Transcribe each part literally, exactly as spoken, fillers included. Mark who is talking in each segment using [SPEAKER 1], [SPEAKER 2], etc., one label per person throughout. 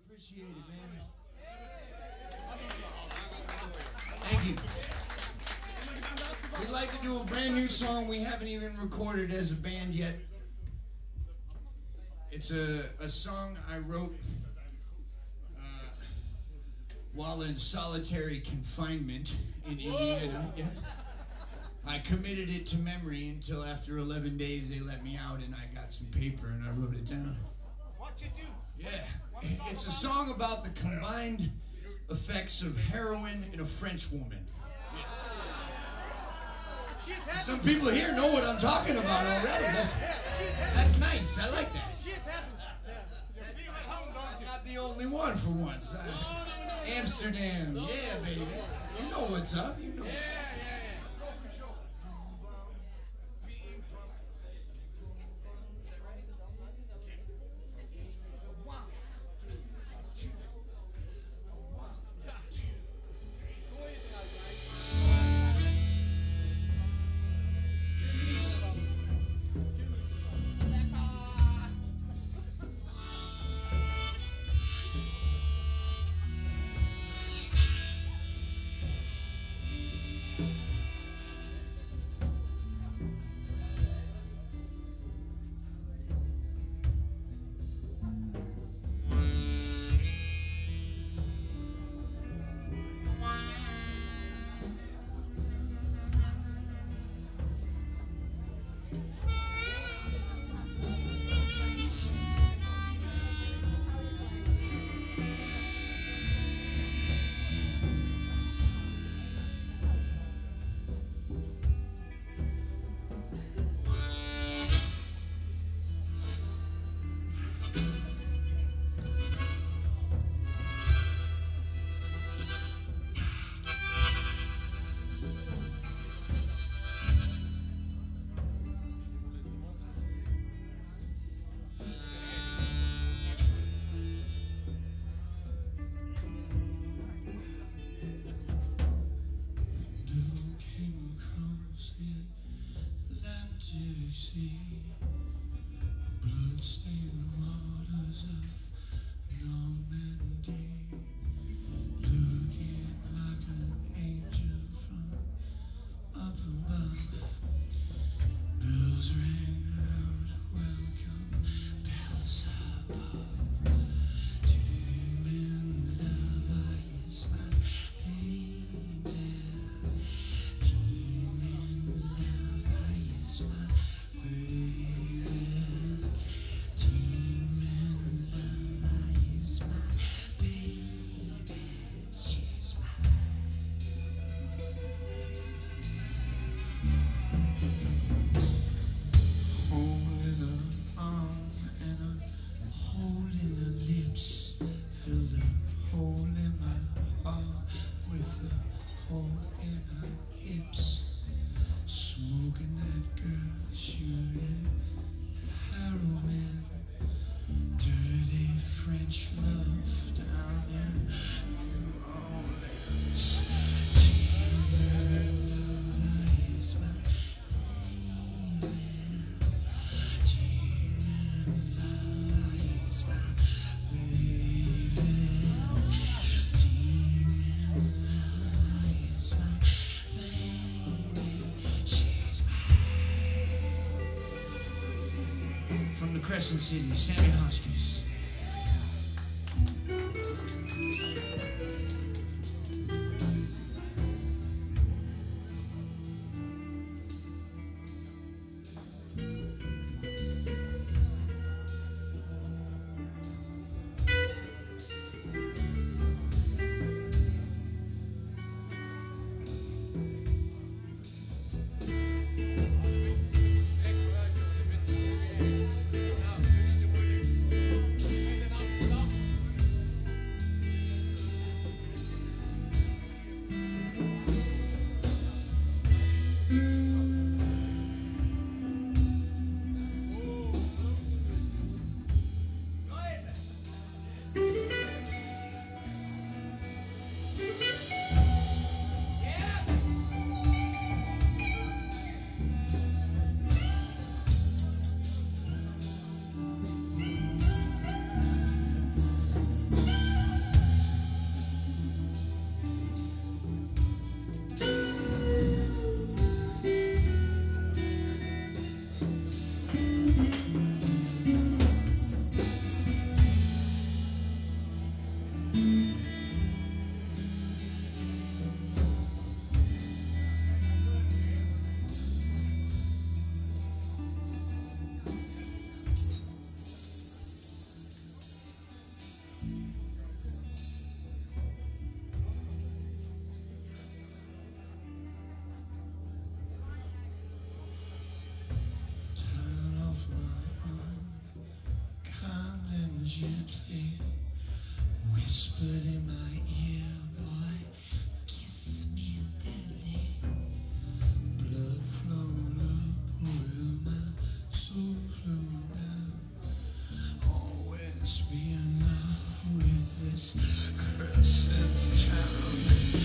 [SPEAKER 1] appreciate it, man. Thank you. We'd like to do a brand new song we haven't even recorded as a band yet. It's a, a song I wrote uh, while in solitary confinement in Indiana. Yeah. I committed it to memory until after eleven days they let me out and I got some paper and I wrote it down.
[SPEAKER 2] What you do?
[SPEAKER 1] Yeah. It's a song about the combined effects of heroin and a French woman. Some people here know what I'm talking about already. That's, that's nice. I like that. I'm not the only one for once. Uh, Amsterdam. Yeah, baby. You know what's up. You know. Bloodstained waters of Normandy, looking like an angel from up above. Bells ring out, welcome, bells above. Demon lover is my baby. Demon lover is my baby. Smoking that girl, shooting heroin, dirty French love down in New Orleans. Demon lover is my baby. Demon lover is my baby. Demon lover is my from the Crescent City, Sammy Hoskins. whispered in my ear, boy, kiss me deadly. Blood flowed up while my soul flowed down. Always be enough with this cursed town.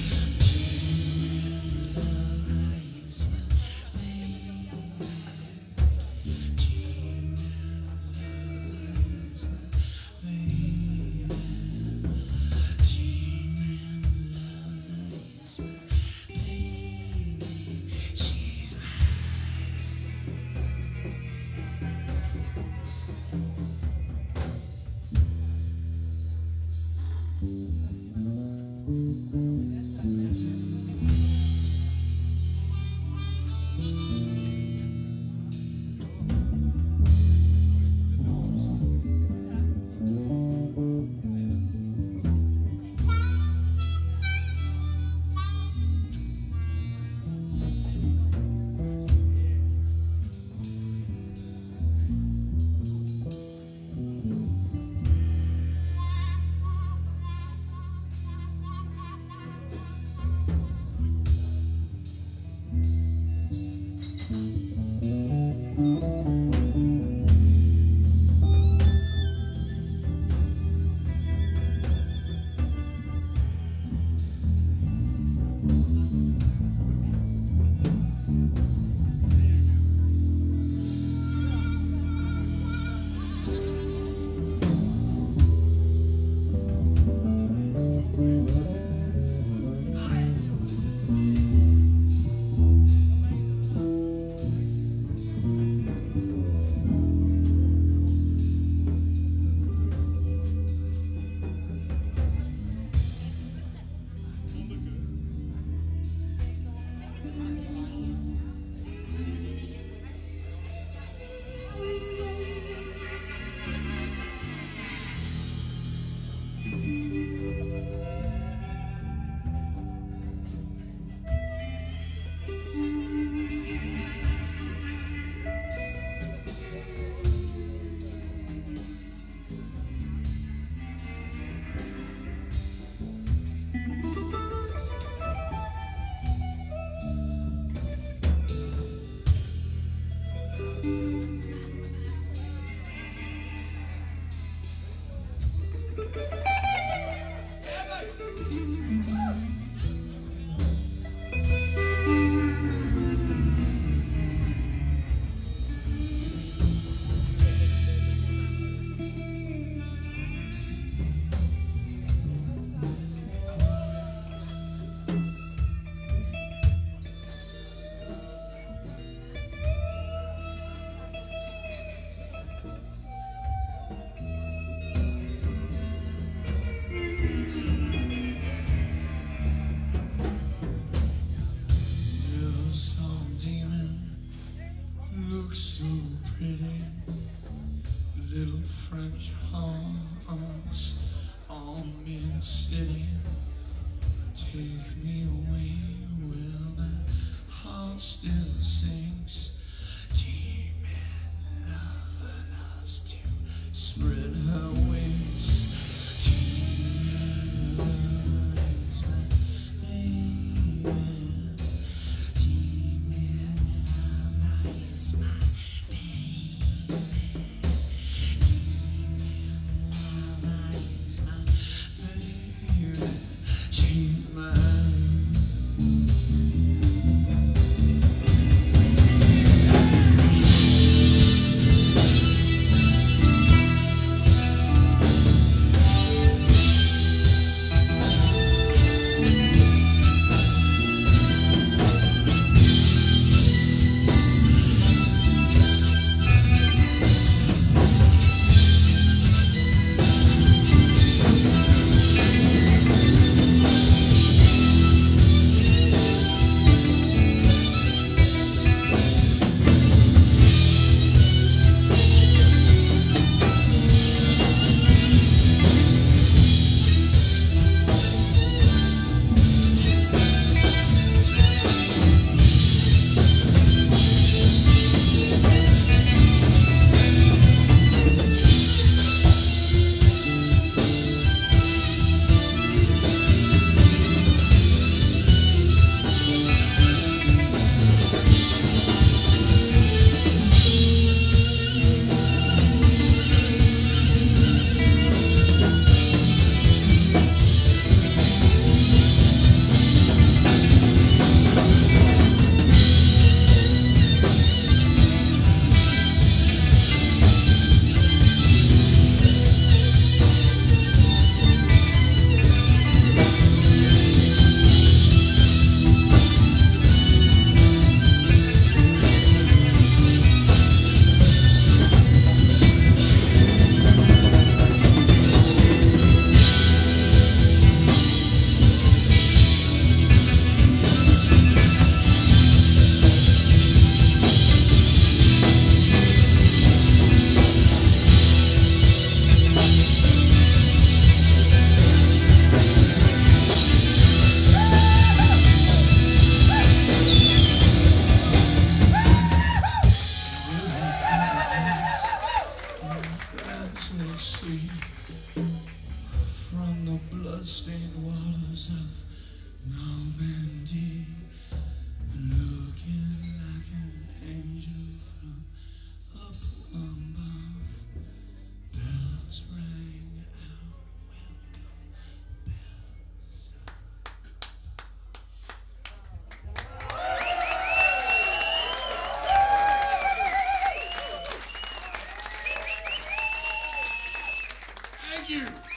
[SPEAKER 1] Little French arms on me city, take me away where my heart still sings. Demon lover loves to spread her wings. Demon loves my baby. Demon lover is my baby. She's mine. the blood-stained waters of Normandy, looking like an angel from up above. Bells rang out, welcome bells. Thank you.